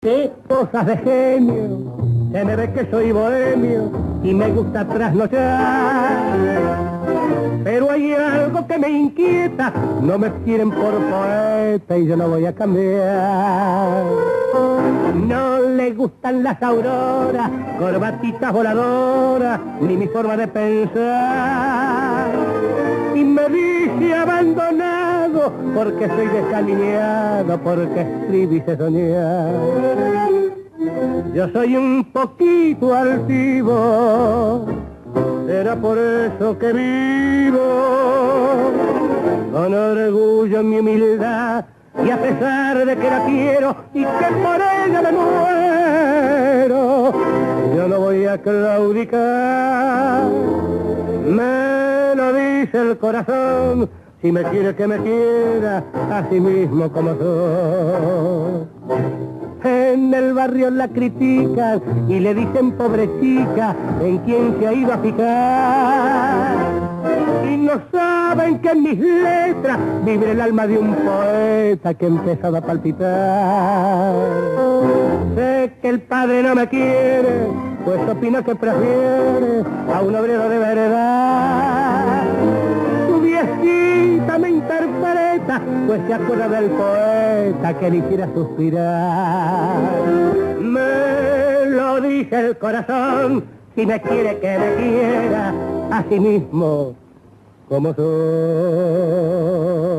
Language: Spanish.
qué cosas de genio, se me ve que soy bohemio y me gusta trasnochar. Pero hay algo que me inquieta, no me quieren por poeta y yo no voy a cambiar. No le gustan las auroras, corbatitas voladoras, ni mi forma de pensar. Y me dice abandonado, porque soy desalineado, porque escribo y sé soñar. Yo soy un poquito altivo, será por eso que vivo con orgullo en mi humildad, y a pesar de que la quiero y que por ella me muero, yo no voy a claudicar. Me lo dice el corazón, si me quiere que me quiera, así mismo como soy. En el barrio la critican y le dicen pobre chica, en quien se ha ido a fijar. Y no saben que en mis letras vive el alma de un poeta que ha empezado a palpitar. Sé que el padre no me quiere, pues opina que prefiere a un obrero de verdad. Tu viejita me interpreta, pues se acuerda del poeta que le hiciera suspirar. Me lo dice el corazón, si me quiere que me quiera, así mismo como soy.